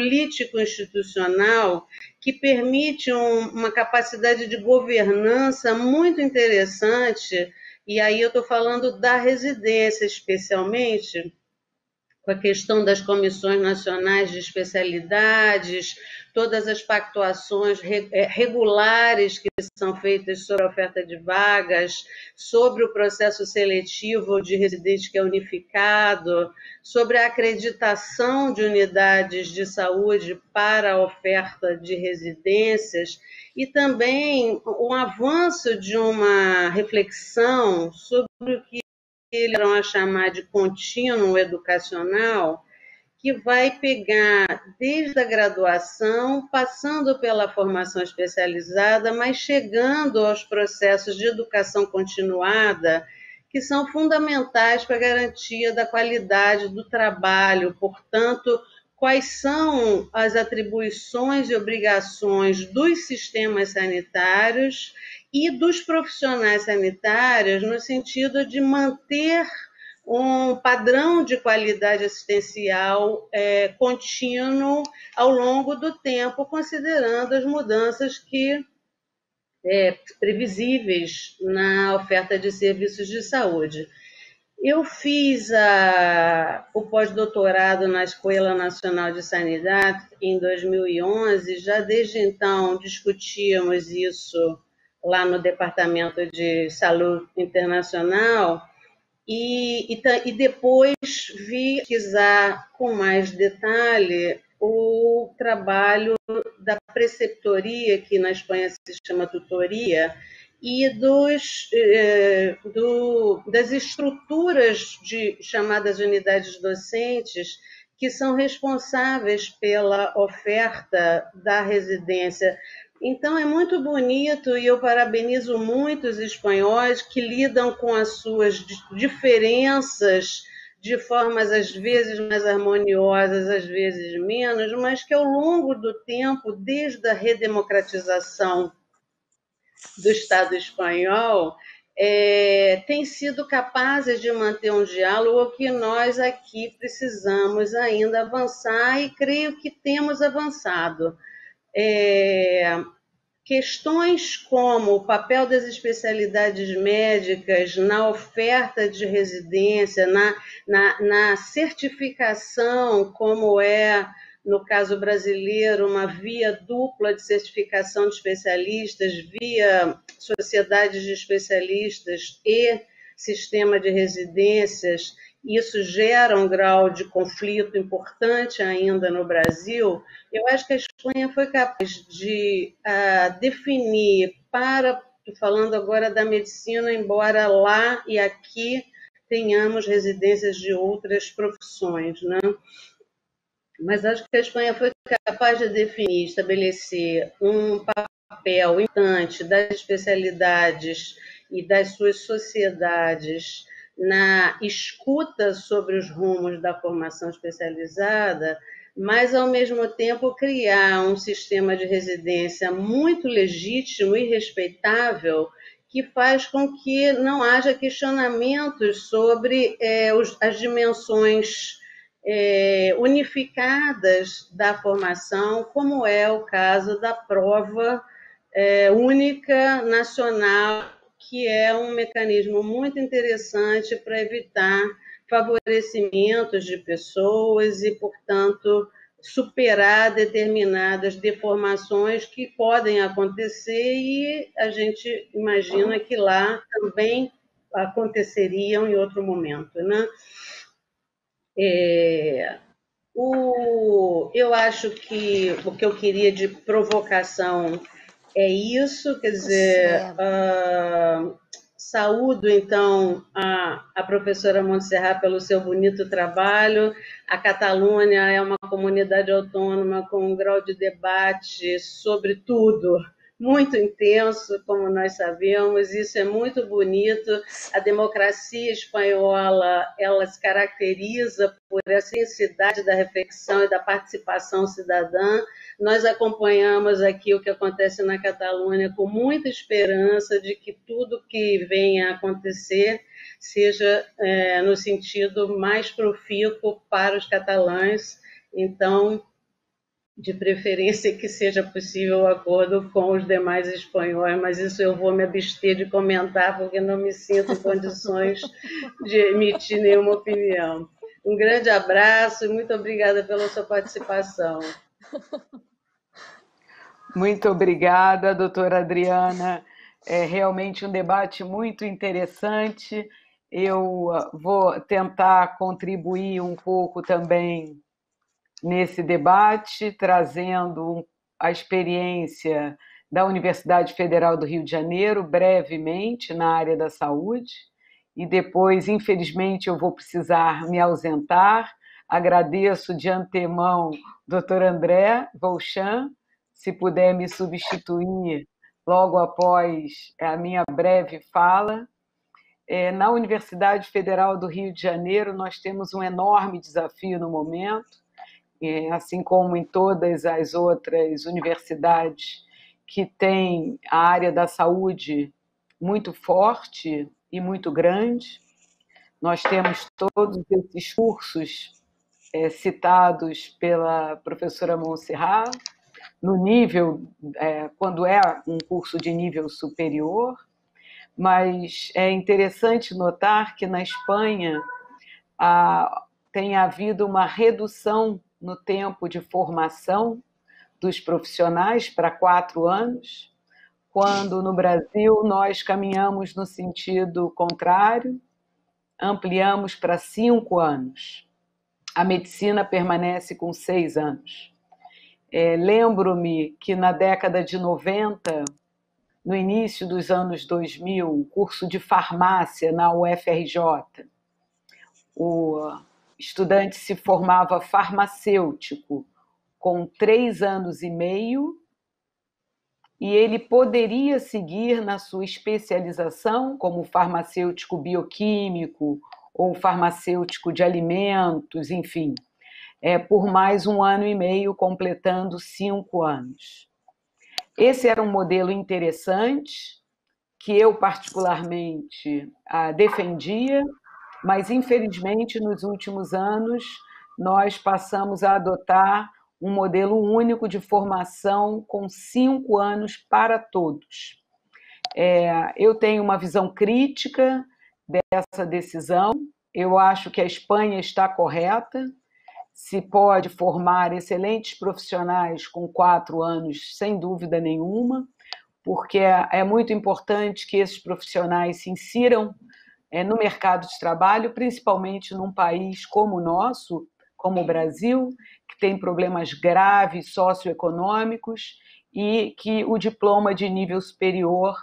S4: político-institucional que permite um, uma capacidade de governança muito interessante, e aí eu estou falando da residência especialmente, com a questão das comissões nacionais de especialidades, todas as pactuações regulares que são feitas sobre a oferta de vagas, sobre o processo seletivo de residente que é unificado, sobre a acreditação de unidades de saúde para a oferta de residências, e também um avanço de uma reflexão sobre o que eles vão a chamar de contínuo educacional, que vai pegar desde a graduação, passando pela formação especializada, mas chegando aos processos de educação continuada, que são fundamentais para a garantia da qualidade do trabalho. Portanto, quais são as atribuições e obrigações dos sistemas sanitários e dos profissionais sanitários, no sentido de manter um padrão de qualidade assistencial é, contínuo ao longo do tempo, considerando as mudanças que é, previsíveis na oferta de serviços de saúde. Eu fiz a, o pós-doutorado na Escola Nacional de Sanidade em dois mil e onze, já desde então discutíamos isso lá no Departamento de Saúde Internacional, e, e, e depois vi pesquisar com mais detalhe o trabalho da preceptoria, que na Espanha se chama tutoria, e dos, eh, do, das estruturas de chamadas unidades docentes, que são responsáveis pela oferta da residência. Então, é muito bonito, e eu parabenizo muito os espanhóis que lidam com as suas diferenças de formas, às vezes, mais harmoniosas, às vezes menos, mas que, ao longo do tempo, desde a redemocratização do Estado espanhol, é, têm sido capazes de manter um diálogo que nós aqui precisamos ainda avançar, e creio que temos avançado. É, questões como o papel das especialidades médicas na oferta de residência, na, na, na certificação, como é, no caso brasileiro, uma via dupla de certificação de especialistas, via sociedades de especialistas e sistema de residências. Isso gera um grau de conflito importante ainda no Brasil. Eu acho que a Espanha foi capaz de uh, definir, para, falando agora da medicina, embora lá e aqui tenhamos residências de outras profissões, né? Mas acho que a Espanha foi capaz de definir, estabelecer um papel importante das especialidades e das suas sociedades na escuta sobre os rumos da formação especializada, mas, ao mesmo tempo, criar um sistema de residência muito legítimo e respeitável, que faz com que não haja questionamentos sobre é, os, as dimensões é, unificadas da formação, como é o caso da prova é, única nacional, que é um mecanismo muito interessante para evitar favorecimentos de pessoas e, portanto, superar determinadas deformações que podem acontecer, e a gente imagina que lá também aconteceriam em outro momento, né? É, o, eu acho que o que eu queria de provocação é isso, quer dizer, uh, saúdo, então, a, a professora Montserrat pelo seu bonito trabalho. A Catalunha é uma comunidade autônoma com um grau de debate sobre tudo muito intenso, como nós sabemos, isso é muito bonito. A democracia espanhola, ela se caracteriza por essa intensidade da reflexão e da participação cidadã. Nós acompanhamos aqui o que acontece na Catalunha com muita esperança de que tudo que venha a acontecer seja é, no sentido mais profícuo para os catalães. Então, de preferência que seja possível o acordo com os demais espanhóis, mas isso eu vou me abster de comentar, porque não me sinto em condições de emitir nenhuma opinião. Um grande abraço e muito obrigada pela sua participação.
S1: Muito obrigada, doutora Adriana. É realmente um debate muito interessante. Eu vou tentar contribuir um pouco também nesse debate, trazendo a experiência da Universidade Federal do Rio de Janeiro, brevemente, na área da saúde, e depois, infelizmente, eu vou precisar me ausentar. Agradeço de antemão doutor André Volchan, se puder me substituir logo após a minha breve fala. Na Universidade Federal do Rio de Janeiro, nós temos um enorme desafio no momento, assim como em todas as outras universidades que têm a área da saúde muito forte e muito grande. Nós temos todos esses cursos é, citados pela professora Montserrat, no nível, é, quando é um curso de nível superior, mas é interessante notar que na Espanha a, tem havido uma redução no tempo de formação dos profissionais para quatro anos, quando no Brasil nós caminhamos no sentido contrário, ampliamos para cinco anos. A medicina permanece com seis anos. É, lembro-me que na década de noventa, no início dos anos dois mil, o curso de farmácia na U F R J, o estudante se formava farmacêutico com três anos e meio e ele poderia seguir na sua especialização como farmacêutico bioquímico ou farmacêutico de alimentos, enfim, é, por mais um ano e meio, completando cinco anos. Esse era um modelo interessante, que eu particularmente ah, defendia, mas, infelizmente, nos últimos anos, nós passamos a adotar um modelo único de formação com cinco anos para todos. É, eu tenho uma visão crítica dessa decisão. Eu acho que a Espanha está correta. Se pode formar excelentes profissionais com quatro anos, sem dúvida nenhuma, porque é muito importante que esses profissionais se insiram no mercado de trabalho, principalmente num país como o nosso, como o Brasil, que tem problemas graves socioeconômicos e que o diploma de nível superior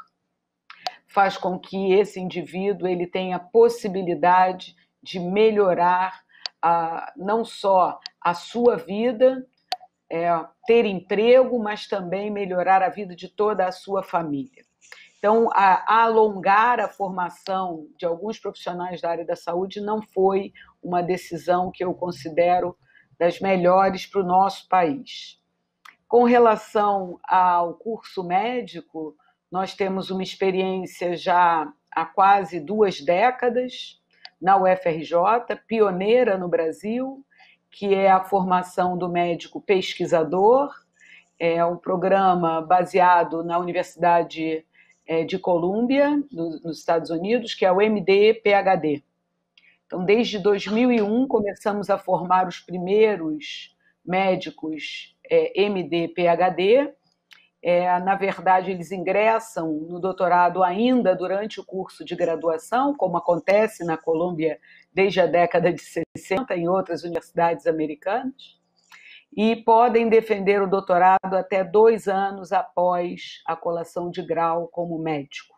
S1: faz com que esse indivíduo ele tenha a possibilidade de melhorar a, não só a sua vida, é, ter emprego, mas também melhorar a vida de toda a sua família. Então, a, a alongar a formação de alguns profissionais da área da saúde não foi uma decisão que eu considero das melhores para o nosso país. Com relação ao curso médico, nós temos uma experiência já há quase duas décadas na U F R J, pioneira no Brasil, que é a formação do médico pesquisador, é um programa baseado na Universidade de Colômbia, nos Estados Unidos, que é o M D P H D. Então, desde dois mil e um, começamos a formar os primeiros médicos é, M D P H D. É, na verdade, eles ingressam no doutorado ainda durante o curso de graduação, como acontece na Colômbia desde a década de sessenta em outras universidades americanas, e podem defender o doutorado até dois anos após a colação de grau como médico.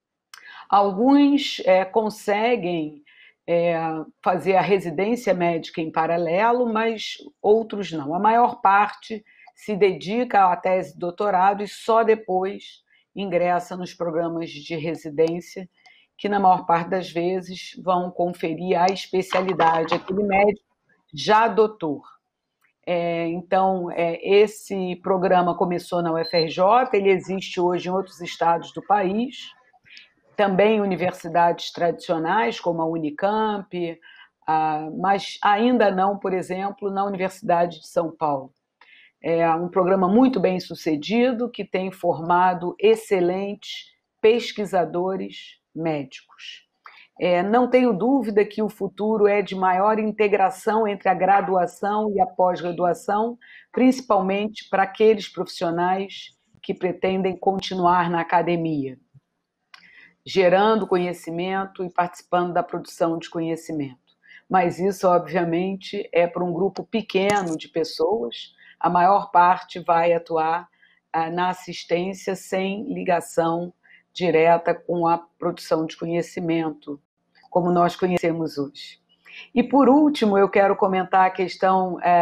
S1: Alguns é, conseguem é, fazer a residência médica em paralelo, mas outros não. A maior parte se dedica à tese de doutorado e só depois ingressa nos programas de residência, que na maior parte das vezes vão conferir a especialidade, aquele médico já doutor. É, então, é, esse programa começou na U F R J, ele existe hoje em outros estados do país, também universidades tradicionais, como a Unicamp, a, mas ainda não, por exemplo, na Universidade de São Paulo. É um programa muito bem sucedido, que tem formado excelentes pesquisadores médicos. É, não tenho dúvida que o futuro é de maior integração entre a graduação e a pós-graduação, principalmente para aqueles profissionais que pretendem continuar na academia, gerando conhecimento e participando da produção de conhecimento. Mas isso, obviamente, é para um grupo pequeno de pessoas. A maior parte vai atuar ah, na assistência sem ligação direta com a produção de conhecimento, como nós conhecemos hoje. E, por último, eu quero comentar a questão é,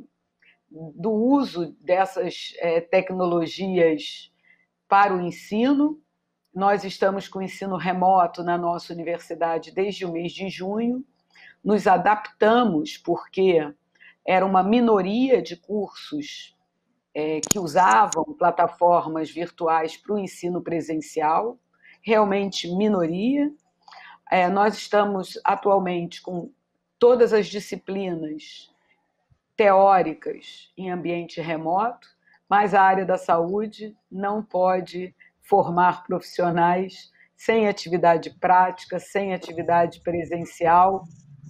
S1: do uso dessas é, tecnologias para o ensino. Nós estamos com o ensino remoto na nossa universidade desde o mês de junho, nos adaptamos porque era uma minoria de cursos é, que usavam plataformas virtuais para o ensino presencial, realmente minoria. É, nós estamos atualmente com todas as disciplinas teóricas em ambiente remoto, mas a área da saúde não pode formar profissionais sem atividade prática, sem atividade presencial,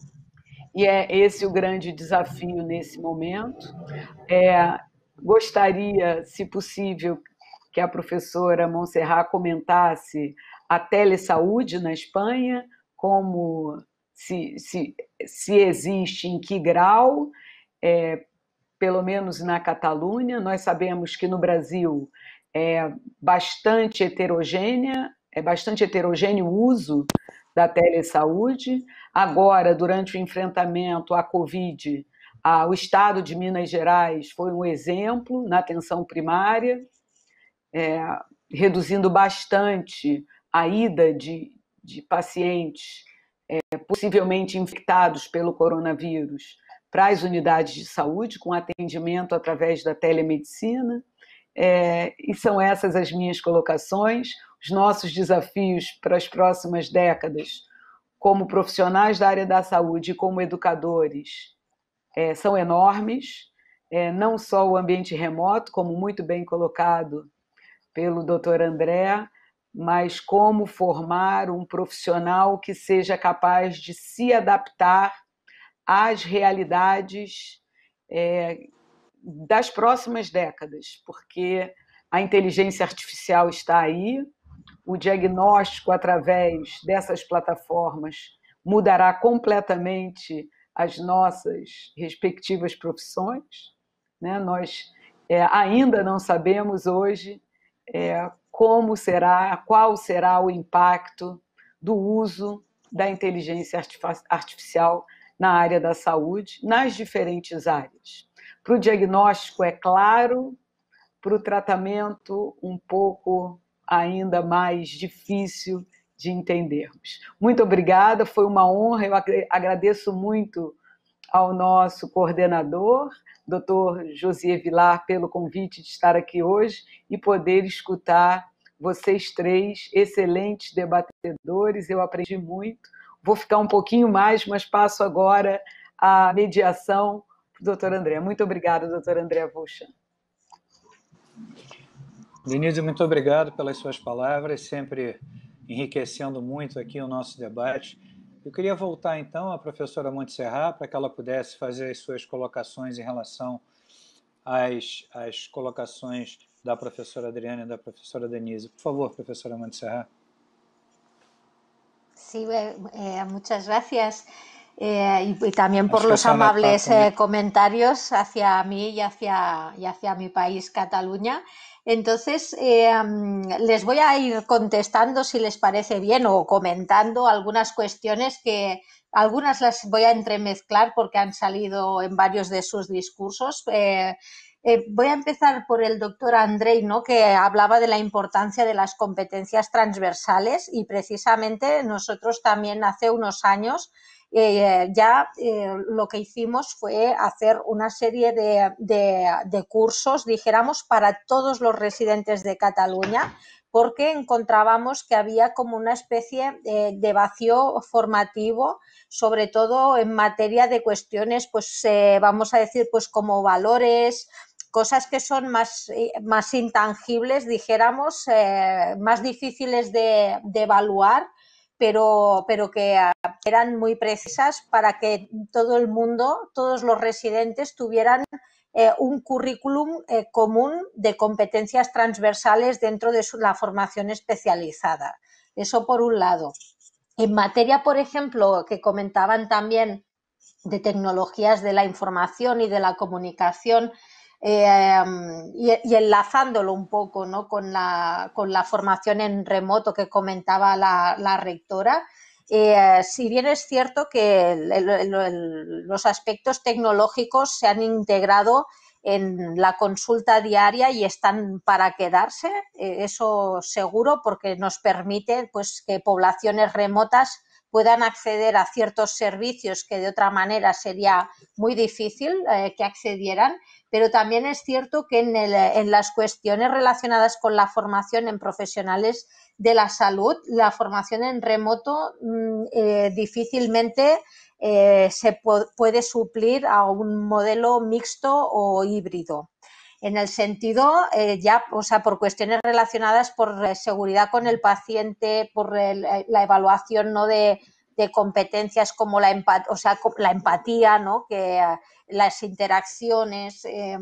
S1: e é esse o grande desafio nesse momento. É, gostaria, se possível, que a professora Montserrat comentasse a telesaúde na Espanha, como se, se, se existe, em que grau, é, pelo menos na Catalunha. Nós sabemos que no Brasil é bastante heterogênea, é bastante heterogêneo o uso da telesaúde. Agora, durante o enfrentamento à Covid, a, o estado de Minas Gerais foi um exemplo na atenção primária, é, reduzindo bastante a ida de, de pacientes é, possivelmente infectados pelo coronavírus para as unidades de saúde, com atendimento através da telemedicina. É, e são essas as minhas colocações. Os nossos desafios para as próximas décadas, como profissionais da área da saúde e como educadores, é, são enormes. É, não só o ambiente remoto, como muito bem colocado pelo doutor André, mas como formar um profissional que seja capaz de se adaptar às realidades é, das próximas décadas, porque a inteligência artificial está aí, o diagnóstico através dessas plataformas mudará completamente as nossas respectivas profissões, né? Nós é, ainda não sabemos hoje é, como será, qual será o impacto do uso da inteligência artificial na área da saúde, nas diferentes áreas. Para o diagnóstico, é claro, para o tratamento, um pouco ainda mais difícil de entendermos. Muito obrigada, foi uma honra, eu agradeço muito ao nosso coordenador, doutor Josier Vilar, pelo convite de estar aqui hoje e poder escutar vocês três, excelentes debatedores, eu aprendi muito. Vou ficar um pouquinho mais, mas passo agora a mediação para o doutor André. Muito obrigada, doutor André Wolchan.
S3: Denise, muito obrigado pelas suas palavras, sempre enriquecendo muito aqui o nosso debate. Eu queria voltar, então, à professora Montserrat, para que ela pudesse fazer as suas colocações em relação às, às colocações da professora Adriana e da professora Denise. Por favor, professora Montserrat.
S2: Sí, eh, muchas gracias. Eh, y, y también por los amables eh, comentarios hacia mí y hacia, y hacia mi país, Cataluña. Entonces, eh, les voy a ir contestando, si les parece bien, o comentando algunas cuestiones que algunas las voy a entremezclar porque han salido en varios de sus discursos. Eh, Eh, voy a empezar por el doctor Andrei, ¿no? Que hablaba de la importancia de las competencias transversales y precisamente nosotros también hace unos años eh, ya eh, lo que hicimos fue hacer una serie de, de, de cursos, dijéramos, para todos los residentes de Cataluña, porque encontrábamos que había como una especie de, de vacío formativo, sobre todo en materia de cuestiones, pues eh, vamos a decir, pues como valores, cosas que son más, más intangibles, dijéramos, eh, más difíciles de, de evaluar, pero, pero que eran muy precisas para que todo el mundo, todos los residentes tuvieran eh, un currículum eh, común de competencias transversales dentro de su, la formación especializada. Eso por un lado. En materia, por ejemplo, que comentaban también de tecnologías de la información y de la comunicación, eh, y, y enlazándolo un poco, ¿no? con, la, con la formación en remoto que comentaba la, la rectora, eh, si bien es cierto que el, el, el, los aspectos tecnológicos se han integrado en la consulta diaria y están para quedarse, eh, eso seguro, porque nos permite pues, que poblaciones remotas puedan acceder a ciertos servicios que de otra manera sería muy difícil eh, que accedieran, pero también es cierto que en, el, en las cuestiones relacionadas con la formación en profesionales de la salud, la formación en remoto mmm, eh, difícilmente eh, se puede suplir a un modelo mixto o híbrido. En el sentido, eh, ya, o sea, por cuestiones relacionadas por eh, seguridad con el paciente, por el, la evaluación, ¿no? de, de competencias como la, empat o sea, la empatía, ¿no? Que eh, las interacciones. Eh,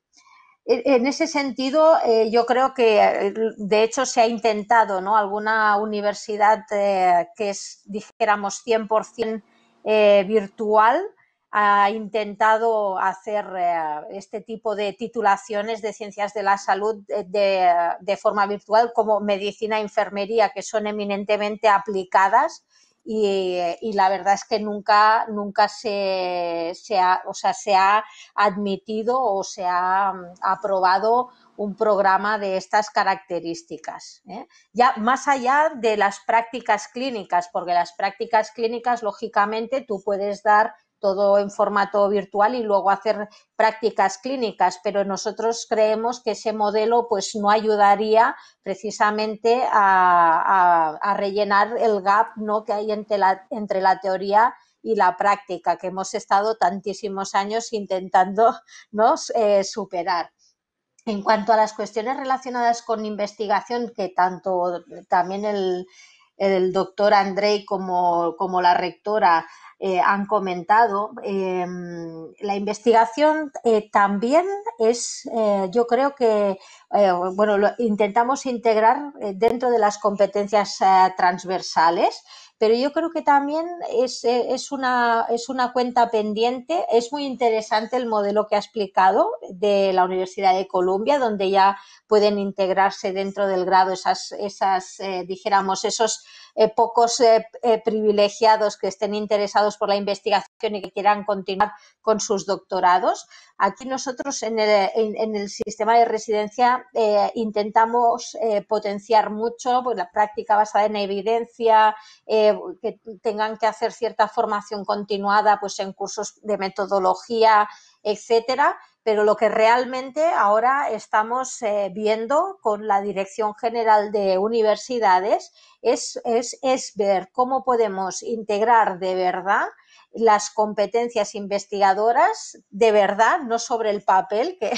S2: en ese sentido, eh, yo creo que de hecho se ha intentado, ¿no? Alguna universidad eh, que es, dijéramos, cien por cien eh, virtual, ha intentado hacer eh, este tipo de titulaciones de ciencias de la salud de, de, de forma virtual, como medicina e enfermería, que son eminentemente aplicadas. Y, y la verdad es que nunca, nunca se, se, ha, o sea, se ha admitido o se ha um, aprobado un programa de estas características, ¿eh? Ya más allá de las prácticas clínicas, porque las prácticas clínicas, lógicamente, tú puedes dar todo en formato virtual y luego hacer prácticas clínicas, pero nosotros creemos que ese modelo pues no ayudaría precisamente a, a, a rellenar el gap, ¿no? que hay entre la, entre la teoría y la práctica, que hemos estado tantísimos años intentando, ¿no? eh, superar. En cuanto a las cuestiones relacionadas con investigación, que tanto también el, el doctor Andrei como, como la rectora eh, han comentado, eh, la investigación eh, también es, eh, yo creo que, eh, bueno, lo intentamos integrar dentro de las competencias eh, transversales, pero yo creo que también es, es, una, es una cuenta pendiente. Es muy interesante el modelo que ha explicado de la Universidad de Columbia, donde ya pueden integrarse dentro del grado esas, esas eh, dijéramos, esos eh, pocos eh, eh, privilegiados que estén interesados por la investigación y que quieran continuar con sus doctorados. Aquí nosotros en el, en, en el sistema de residencia eh, intentamos eh, potenciar mucho pues, la práctica basada en evidencia, eh, que tengan que hacer cierta formación continuada pues, en cursos de metodología, etcétera. Pero lo que realmente ahora estamos eh, viendo con la Dirección General de Universidades es, es, es ver cómo podemos integrar de verdad las competencias investigadoras de verdad, no sobre el papel, que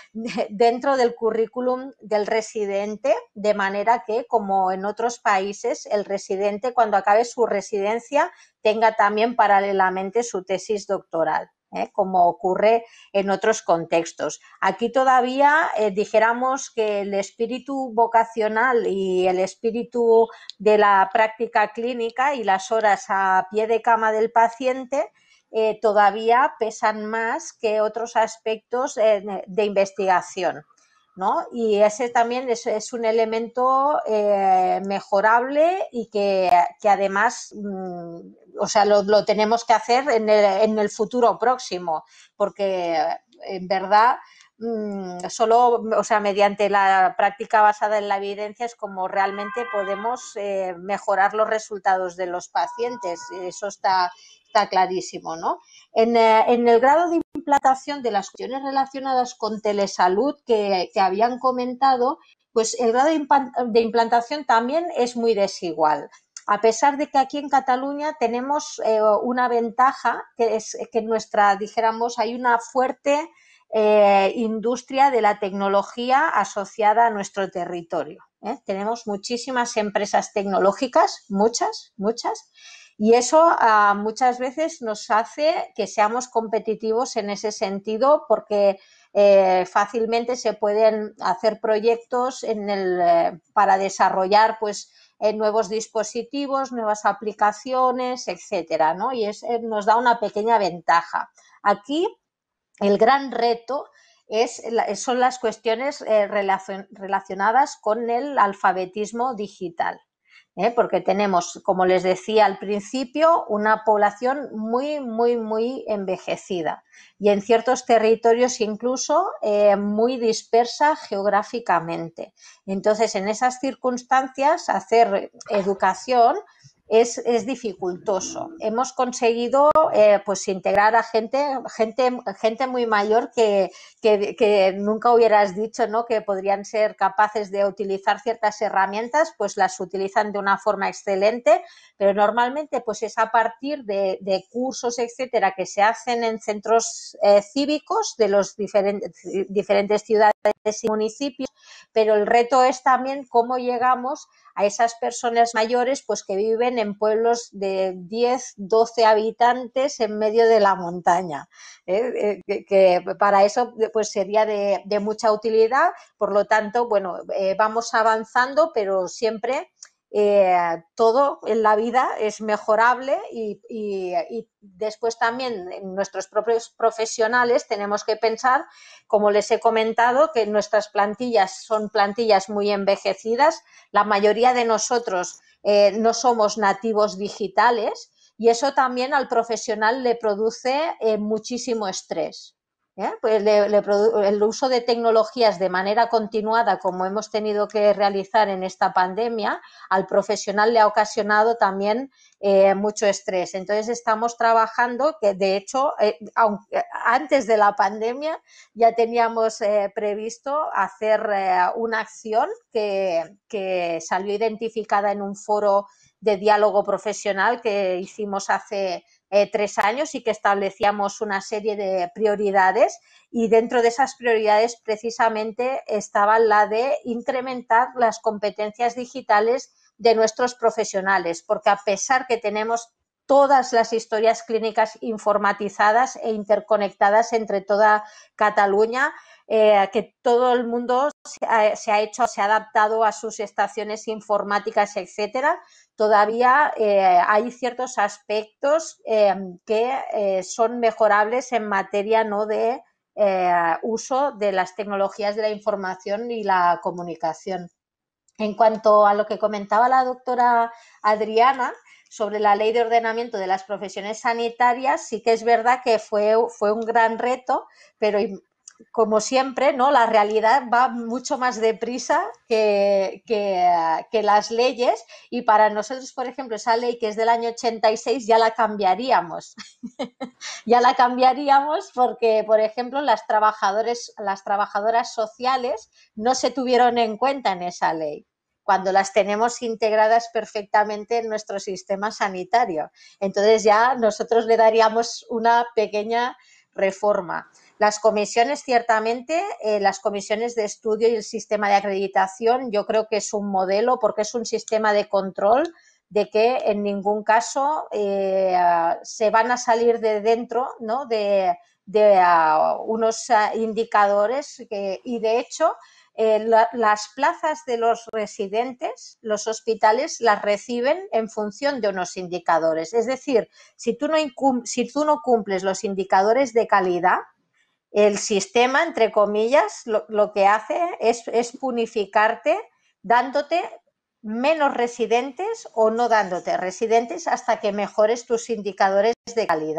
S2: dentro del currículum del residente, de manera que, como en otros países, el residente cuando acabe su residencia tenga también paralelamente su tesis doctoral. ¿Eh? Como ocurre en otros contextos. Aquí todavía eh, dijéramos que el espíritu vocacional y el espíritu de la práctica clínica y las horas a pie de cama del paciente eh, todavía pesan más que otros aspectos eh, de investigación, ¿no? Y ese también es, es un elemento eh, mejorable y que, que además mmm, o sea, lo, lo tenemos que hacer en el, en el futuro próximo, porque en verdad solo, o sea, mediante la práctica basada en la evidencia es como realmente podemos eh, mejorar los resultados de los pacientes. Eso está, está clarísimo, ¿no? En, eh, en el grado de implantación de las cuestiones relacionadas con telesalud que, que habían comentado, pues el grado de implantación también es muy desigual. A pesar de que aquí en Cataluña tenemos eh, una ventaja, que es que nuestra, dijéramos, hay una fuerte Eh, industria de la tecnología asociada a nuestro territorio. ¿eh? Tenemos muchísimas empresas tecnológicas, muchas, muchas, y eso uh, muchas veces nos hace que seamos competitivos en ese sentido porque eh, fácilmente se pueden hacer proyectos en el, eh, para desarrollar pues, eh, nuevos dispositivos, nuevas aplicaciones, etcétera, ¿no? Y es, eh, nos da una pequeña ventaja. Aquí el gran reto es, son las cuestiones eh, relacionadas con el alfabetismo digital, ¿eh? Porque tenemos, como les decía al principio, una población muy, muy, muy envejecida y en ciertos territorios incluso eh, muy dispersa geográficamente. Entonces, en esas circunstancias, hacer educación Es, es dificultoso. Hemos conseguido eh, pues integrar a gente, gente, gente muy mayor que, que, que nunca hubieras dicho, ¿no? Que podrían ser capaces de utilizar ciertas herramientas, pues las utilizan de una forma excelente, pero normalmente pues es a partir de, de cursos, etcétera, que se hacen en centros eh, cívicos de los diferentes, diferentes ciudades y municipios, pero el reto es también cómo llegamos a esas personas mayores pues que viven en pueblos de diez, doce habitantes en medio de la montaña. ¿eh? Que, que para eso pues sería de, de mucha utilidad, por lo tanto, bueno, eh, vamos avanzando, pero siempre eh, todo en la vida es mejorable y, y, y después también en nuestros propios profesionales tenemos que pensar, como les he comentado, que nuestras plantillas son plantillas muy envejecidas, la mayoría de nosotros eh, no somos nativos digitales y eso también al profesional le produce eh, muchísimo estrés. ¿Eh? Pues le, le el uso de tecnologías de manera continuada, como hemos tenido que realizar en esta pandemia, al profesional le ha ocasionado también eh, mucho estrés. Entonces estamos trabajando, que de hecho, eh, aunque, antes de la pandemia ya teníamos eh, previsto hacer eh, una acción que, que salió identificada en un foro de diálogo profesional que hicimos hace Eh, tres años y que establecíamos una serie de prioridades y dentro de esas prioridades precisamente estaba la de incrementar las competencias digitales de nuestros profesionales, porque a pesar que tenemos todas las historias clínicas informatizadas e interconectadas entre toda Cataluña, eh, que todo el mundo se ha, se ha hecho, se ha adaptado a sus estaciones informáticas, etcétera, todavía eh, hay ciertos aspectos eh, que eh, son mejorables en materia no de eh, uso de las tecnologías de la información y la comunicación. En cuanto a lo que comentaba la doctora Adriana sobre la Ley de Ordenamiento de las Profesiones Sanitarias, sí que es verdad que fue, fue un gran reto, pero como siempre, ¿no? La realidad va mucho más deprisa que, que, que las leyes y para nosotros, por ejemplo, esa ley que es del año ochenta y seis ya la cambiaríamos. ya la cambiaríamos porque, por ejemplo, las, trabajadores, las trabajadoras sociales no se tuvieron en cuenta en esa ley, cuando las tenemos integradas perfectamente en nuestro sistema sanitario. Entonces ya nosotros le daríamos una pequeña reforma. Las comisiones, ciertamente, eh, las comisiones de estudio y el sistema de acreditación, yo creo que es un modelo porque es un sistema de control de que en ningún caso eh, se van a salir de dentro, ¿no? de, de uh, unos uh, indicadores que, y de hecho eh, la, las plazas de los residentes, los hospitales las reciben en función de unos indicadores. Es decir, si tú no, si tú no cumples los indicadores de calidad, el sistema, entre comillas, lo, lo que hace es, es punificarte dándote menos residentes o no dándote residentes hasta que mejores tus indicadores de calidad.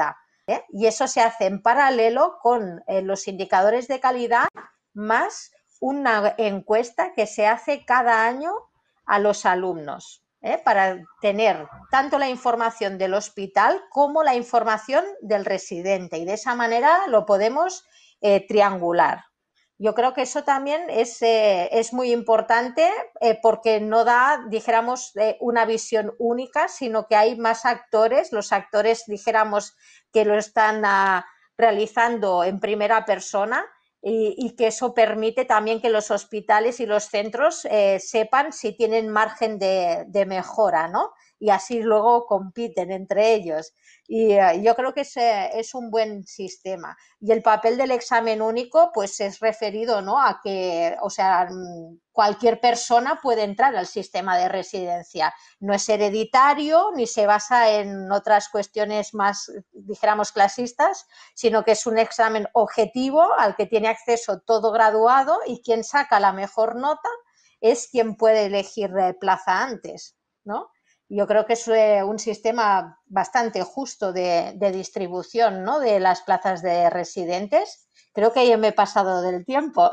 S2: ¿eh? Y eso se hace en paralelo con eh, los indicadores de calidad más una encuesta que se hace cada año a los alumnos, ¿eh? Para tener tanto la información del hospital como la información del residente, y de esa manera lo podemos eh, triangular. Yo creo que eso también es, eh, es muy importante eh, porque no da, dijéramos, eh, una visión única, sino que hay más actores, los actores, dijéramos, que lo están uh, realizando en primera persona, y, y que eso permite también que los hospitales y los centros eh, sepan si tienen margen de, de mejora, ¿no? Y así luego compiten entre ellos. Y uh, yo creo que es, es un buen sistema. Y el papel del examen único pues es referido, ¿no? A que, o sea, cualquier persona puede entrar al sistema de residencia. No es hereditario ni se basa en otras cuestiones más, dijéramos, clasistas, sino que es un examen objetivo al que tiene acceso todo graduado, y quien saca la mejor nota es quien puede elegir plaza antes, ¿no? Yo creo que es un sistema bastante justo de, de distribución, ¿no? De las plazas de residentes. Creo que ya me he pasado del tiempo.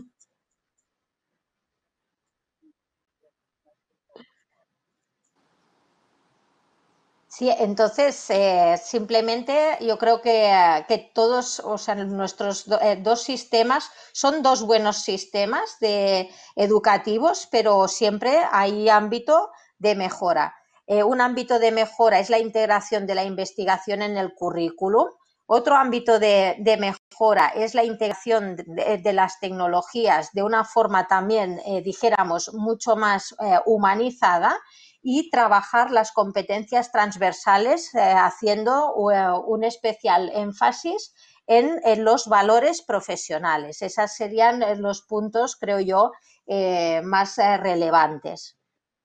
S2: Sí, entonces eh, simplemente yo creo que, que todos, o sea, nuestros do, eh, dos sistemas son dos buenos sistemas de, educativos, pero siempre hay ámbito de mejora. Eh, un ámbito de mejora es la integración de la investigación en el currículum. Otro ámbito de, de mejora es la integración de, de las tecnologías de una forma también, eh, dijéramos, mucho más eh, humanizada, y trabajar las competencias transversales eh, haciendo uh, un especial énfasis en, en los valores profesionales. Esos serían los puntos, creo yo, eh, más eh, relevantes.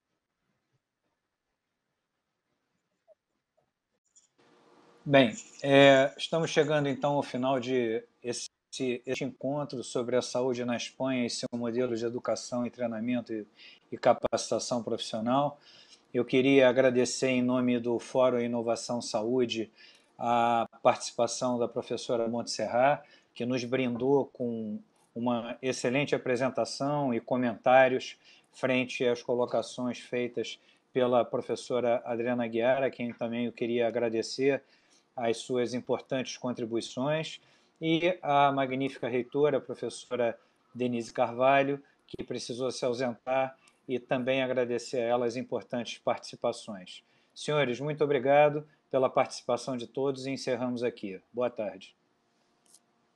S3: Bem, é, estamos chegando então ao final de esse, este encontro sobre a saúde na Espanha e seu modelo de educação e treinamento e, e capacitação profissional. Eu queria agradecer em nome do Fórum Inovação Saúde a participação da professora Montserrat, que nos brindou com uma excelente apresentação e comentários frente às colocações feitas pela professora Adriana Aguiar, a quem também eu queria agradecer as suas importantes contribuições, e a magnífica reitora, a professora Denise Carvalho, que precisou se ausentar, e também agradecer a ela as importantes participações. Senhores, muito obrigado pela participação de todos e encerramos aqui. Boa tarde.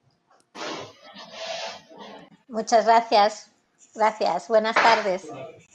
S2: Muchas gracias. Gracias. Buenas tardes.